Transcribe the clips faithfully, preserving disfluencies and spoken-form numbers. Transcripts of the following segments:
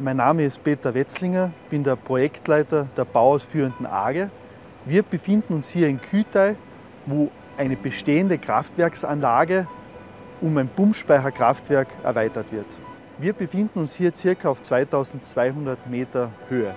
Mein Name ist Peter Wetzlinger, bin der Projektleiter der bauausführenden A G E. Wir befinden uns hier in Kühtei, wo eine bestehende Kraftwerksanlage um ein Pumpspeicherkraftwerk erweitert wird. Wir befinden uns hier ca. auf zweitausendzweihundert Meter Höhe.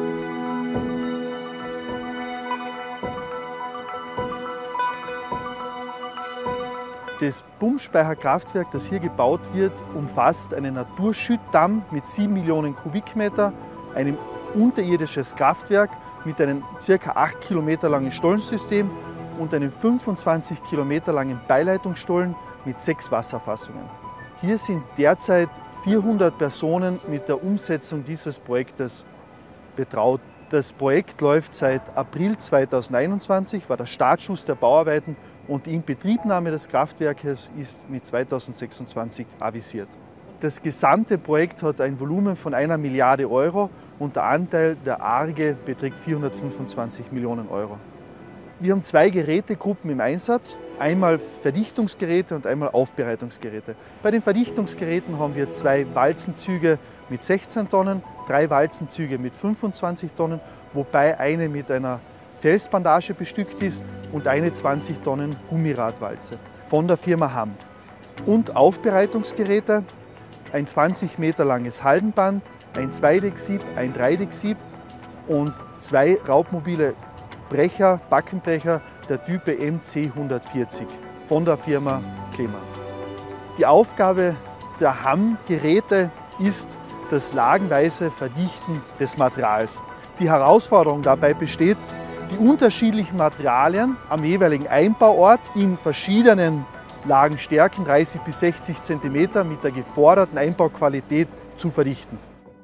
Das Pumpspeicherkraftwerk, das hier gebaut wird, umfasst einen Naturschüttdamm mit sieben Millionen Kubikmeter, ein unterirdisches Kraftwerk mit einem ca. acht Kilometer langen Stollensystem und einem fünfundzwanzig Kilometer langen Beileitungsstollen mit sechs Wasserfassungen. Hier sind derzeit vierhundert Personen mit der Umsetzung dieses Projektes betraut. Das Projekt läuft seit April zweitausendeinundzwanzig, war der Startschuss der Bauarbeiten, und die Inbetriebnahme des Kraftwerkes ist mit zweitausendsechsundzwanzig avisiert. Das gesamte Projekt hat ein Volumen von einer Milliarde Euro und der Anteil der A R G E beträgt vierhundertfünfundzwanzig Millionen Euro. Wir haben zwei Gerätegruppen im Einsatz, einmal Verdichtungsgeräte und einmal Aufbereitungsgeräte. Bei den Verdichtungsgeräten haben wir zwei Walzenzüge mit sechzehn Tonnen, drei Walzenzüge mit fünfundzwanzig Tonnen, wobei eine mit einer Felsbandage bestückt ist und eine zwanzig Tonnen Gummiradwalze von der Firma Hamm. Und Aufbereitungsgeräte, ein zwanzig Meter langes Haldenband, ein Zweideck-Sieb, ein Dreideck-Sieb und zwei raubmobile Brecher, Backenbrecher der Type M C hundertvierzig von der Firma Klemann. Die Aufgabe der Hamm-Geräte ist das lagenweise Verdichten des Materials. Die Herausforderung dabei besteht, die unterschiedlichen Materialien am jeweiligen Einbauort in verschiedenen Lagenstärken, dreißig bis sechzig Zentimeter, mit der geforderten Einbauqualität zu verdichten.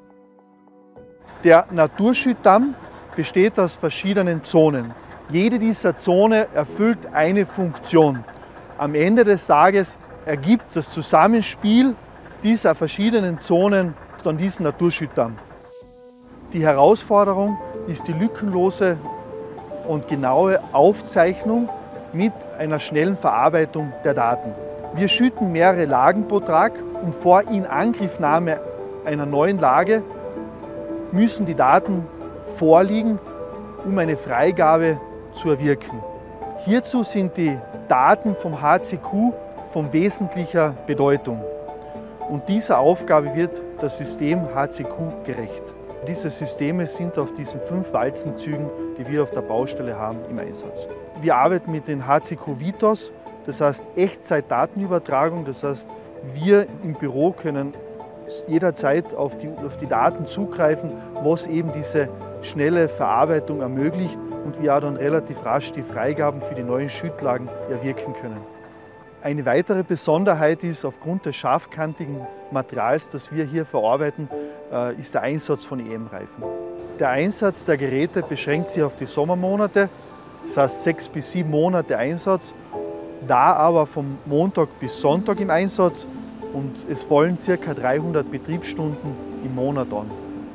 Der Naturschüttdamm besteht aus verschiedenen Zonen. Jede dieser Zonen erfüllt eine Funktion. Am Ende des Tages ergibt das Zusammenspiel dieser verschiedenen Zonen dann diesen Naturschüttdamm. Die Herausforderung ist die lückenlose und genaue Aufzeichnung mit einer schnellen Verarbeitung der Daten. Wir schütten mehrere Lagen pro Tag und vor Inangriffnahme einer neuen Lage müssen die Daten vorliegen, um eine Freigabe zu erwirken. Hierzu sind die Daten vom H C Q von wesentlicher Bedeutung. Und dieser Aufgabe wird das System H C Q gerecht. Diese Systeme sind auf diesen fünf Walzenzügen, die wir auf der Baustelle haben, im Einsatz. Wir arbeiten mit den H C Q Vitos, das heißt Echtzeit-Datenübertragung. Das heißt, wir im Büro können jederzeit auf die, auf die Daten zugreifen, was eben diese schnelle Verarbeitung ermöglicht und wir auch dann relativ rasch die Freigaben für die neuen Schüttlagen erwirken können. Eine weitere Besonderheit ist, aufgrund des scharfkantigen Materials, das wir hier verarbeiten, ist der Einsatz von E M-Reifen. Der Einsatz der Geräte beschränkt sich auf die Sommermonate, das heißt sechs bis sieben Monate Einsatz, da aber vom Montag bis Sonntag im Einsatz und es fallen ca. dreihundert Betriebsstunden im Monat an.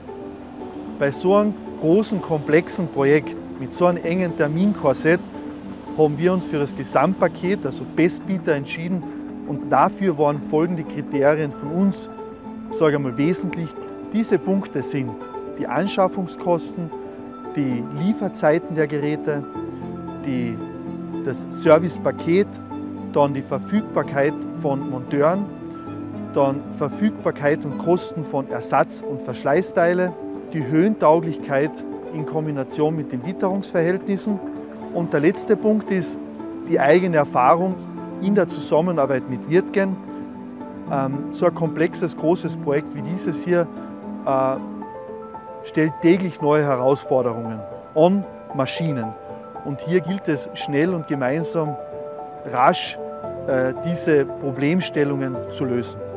Bei so einem großen, komplexen Projekt mit so einem engen Terminkorsett haben wir uns für das Gesamtpaket, also Bestbieter, entschieden und dafür waren folgende Kriterien von uns, sage ich mal, wesentlich. Diese Punkte sind die Anschaffungskosten, die Lieferzeiten der Geräte, die, das Servicepaket, dann die Verfügbarkeit von Monteuren, dann Verfügbarkeit und Kosten von Ersatz- und Verschleißteile, die Höhentauglichkeit in Kombination mit den Witterungsverhältnissen. Und der letzte Punkt ist die eigene Erfahrung in der Zusammenarbeit mit Wirtgen. Ähm, so ein komplexes, großes Projekt wie dieses hier äh, stellt täglich neue Herausforderungen an Maschinen. Und hier gilt es schnell und gemeinsam rasch äh, diese Problemstellungen zu lösen.